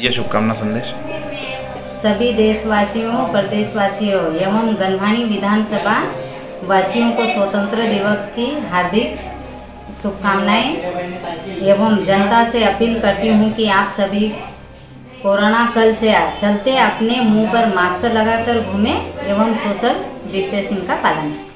दीजिए शुभकामना संदेश। सभी देशवासियों, प्रदेशवासियों एवं गंधवानी विधानसभा वासियों को स्वतंत्र दिवस की हार्दिक शुभकामनाएं एवं जनता से अपील करती हूं कि आप सभी कोरोना कल से चलते अपने मुंह पर मास्क लगाकर घूमें एवं सोशल डिस्टेंसिंग का पालन करें।